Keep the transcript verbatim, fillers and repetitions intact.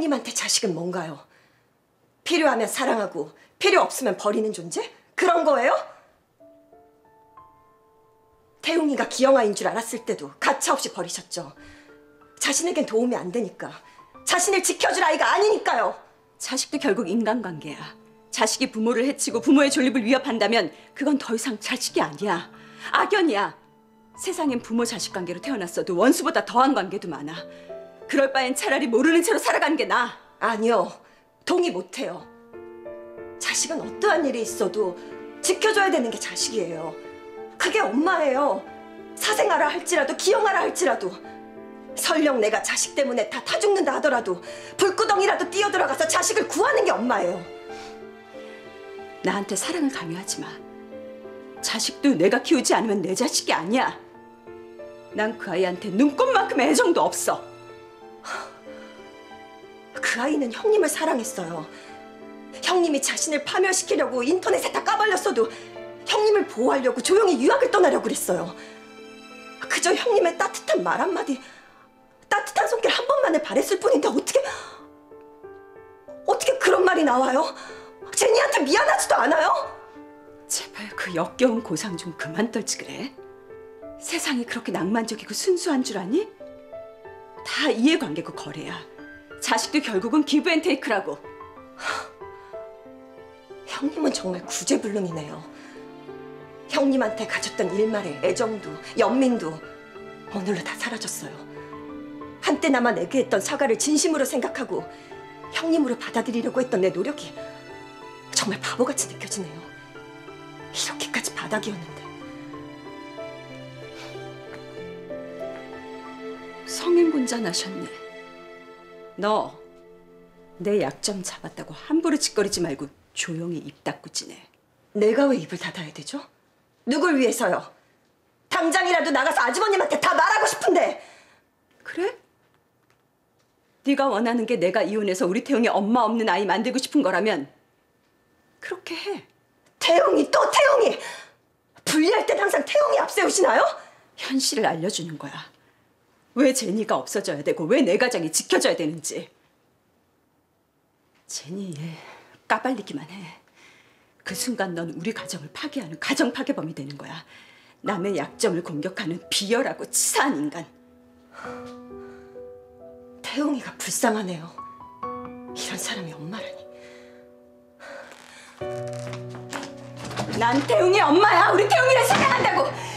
형님한테 자식은 뭔가요? 필요하면 사랑하고 필요 없으면 버리는 존재? 그런 거예요? 태웅이가 기영아인 줄 알았을 때도 가차없이 버리셨죠. 자신에겐 도움이 안 되니까. 자신을 지켜줄 아이가 아니니까요. 자식도 결국 인간관계야. 자식이 부모를 해치고 부모의 존립을 위협한다면 그건 더 이상 자식이 아니야. 악연이야. 세상엔 부모 자식 관계로 태어났어도 원수보다 더한 관계도 많아. 그럴 바엔 차라리 모르는 채로 살아가는 게 나아. 아니요. 동의 못해요. 자식은 어떠한 일이 있어도 지켜줘야 되는 게 자식이에요. 그게 엄마예요. 사생아라 할지라도 기영아라 할지라도. 설령 내가 자식 때문에 다 타 죽는다 하더라도 불구덩이라도 뛰어들어가서 자식을 구하는 게 엄마예요. 나한테 사랑을 강요하지 마. 자식도 내가 키우지 않으면 내 자식이 아니야. 난 그 아이한테 눈꼽만큼 애정도 없어. 그 아이는 형님을 사랑했어요. 형님이 자신을 파멸시키려고 인터넷에 다 까발렸어도 형님을 보호하려고 조용히 유학을 떠나려고 그랬어요. 그저 형님의 따뜻한 말 한마디, 따뜻한 손길 한 번만을 바랬을 뿐인데 어떻게 어떻게 그런 말이 나와요? 제니한테 미안하지도 않아요? 제발 그 역겨운 고상 좀 그만 떨지 그래. 세상이 그렇게 낭만적이고 순수한 줄 아니? 다 이해관계고 거래야. 자식도 결국은 기브 앤 테이크라고. 형님은 정말 구제불능이네요. 형님한테 가졌던 일말의 애정도 연민도 오늘로 다 사라졌어요. 한때나마 내게 했던 사과를 진심으로 생각하고 형님으로 받아들이려고 했던 내 노력이 정말 바보같이 느껴지네요. 이렇게까지 바닥이었는데. 성인군자 나셨네. 너 내 약점 잡았다고 함부로 짓거리지 말고 조용히 입 닫고 지내. 내가 왜 입을 닫아야 되죠? 누굴 위해서요? 당장이라도 나가서 아주버님한테 다 말하고 싶은데. 그래? 네가 원하는 게 내가 이혼해서 우리 태웅이 엄마 없는 아이 만들고 싶은 거라면 그렇게 해. 태웅이 또 태웅이! 분리할 땐 항상 태웅이 앞세우시나요? 현실을 알려주는 거야. 왜 제니가 없어져야 되고 왜 내 가정이 지켜져야 되는지. 제니 얘 까발리기만 해. 그 순간 넌 우리 가정을 파괴하는 가정 파괴범이 되는 거야. 남의 약점을 공격하는 비열하고 치사한 인간. 태웅이가 불쌍하네요. 이런 사람이 엄마라니. 난 태웅이 엄마야. 우리 태웅이를 사랑한다고.